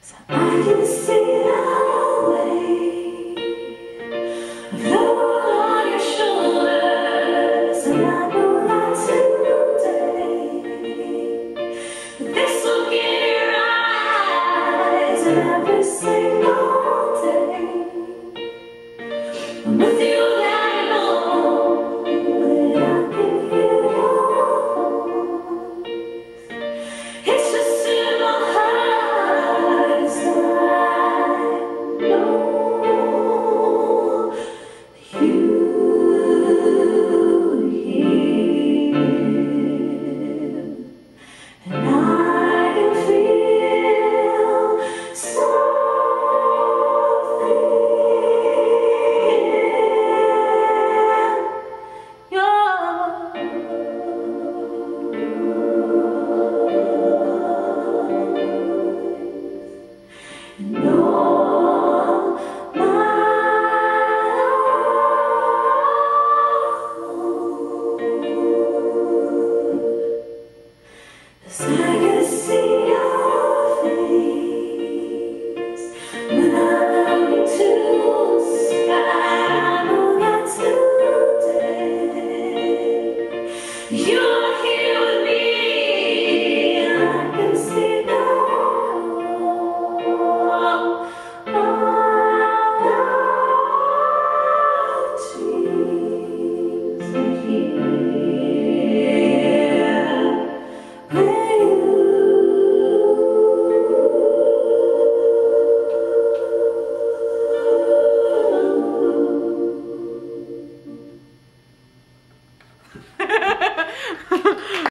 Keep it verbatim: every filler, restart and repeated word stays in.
So I can see the weight of the world on your shoulders, and I know that today this will get your eyes every single day. I'm with you and I know that I can hear your voice. It's just in my heart that I know you hear, and I can feel something in your and all my own. 'Cause I can see